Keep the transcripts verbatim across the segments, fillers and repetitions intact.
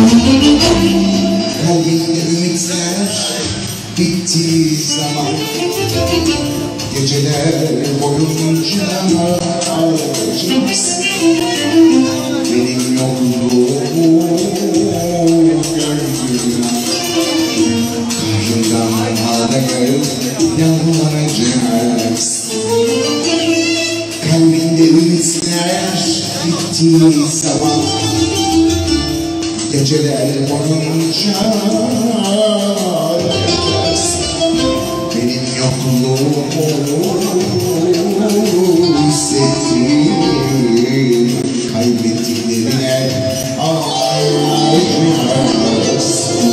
Kalbimde ümitler bittiği zaman geceler boyunca ağlayacaksın. Benim yokluğumu gördüğün an kahrından ağlayıp yalvaracaksın. Kalbinde ümitler bittiği zaman geceler boyunca ağlayacaksın. Benim yokluğumu hissettiğim kaybettiklerine ağlayacaksın.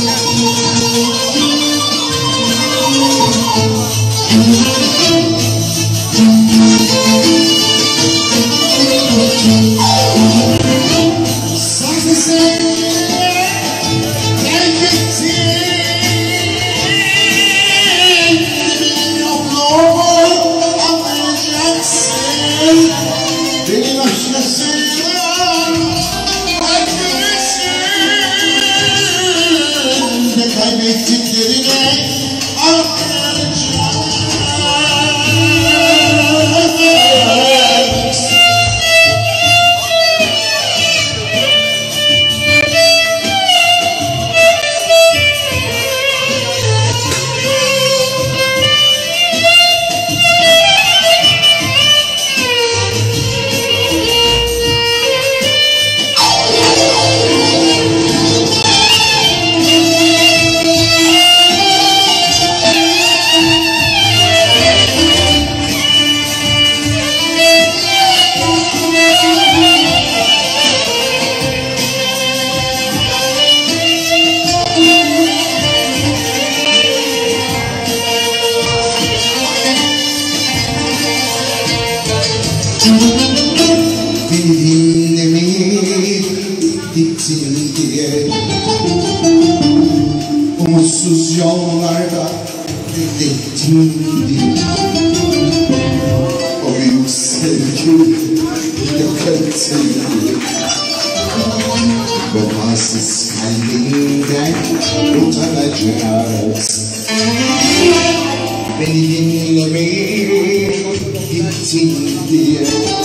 Beni başkasıyla kaybedersin ve kaybettiklerine ağlayacaksın. Beni dinlemeyip gittin diye umutsuz yollarda beklettin diye o büyük sevgi yok ettin diye vefasız kalbinden utanacaksın. Beni dinlemeyip gittin diye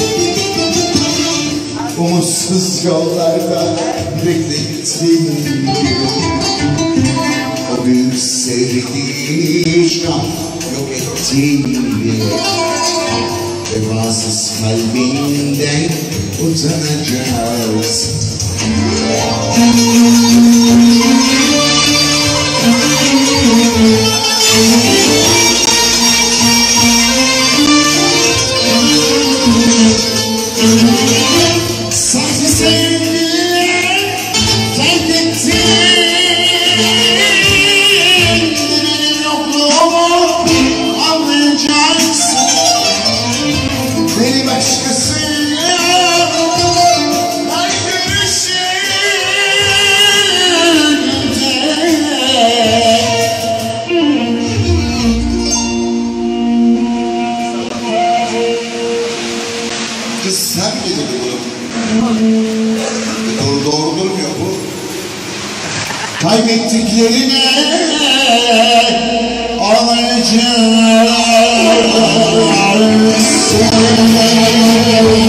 umutsuz yollarda beklettin diye o büyük sevdiği şan yok ettin diye vefasız kalbinden utanacaksın. Sahte sevgiler terk ettin, benim yokluğumu anlayacaksın. Beni başkasıyla kız sen mi dedi bunu? Doğru, doğru durmuyor bu. Kaybettiklerine ağlayacaksın.